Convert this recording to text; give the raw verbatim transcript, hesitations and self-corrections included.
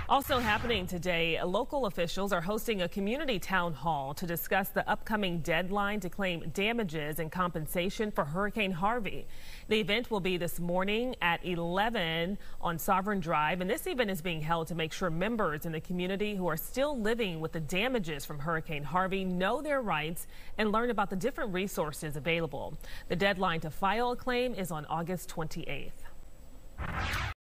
Also happening today, local officials are hosting a community town hall to discuss the upcoming deadline to claim damages and compensation for Hurricane Harvey. The event will be this morning at eleven on Sovereign Drive, and this event is being held to make sure members in the community who are still living with the damages from Hurricane Harvey know their rights and learn about the different resources available. The deadline to file a claim is on August twenty-eighth.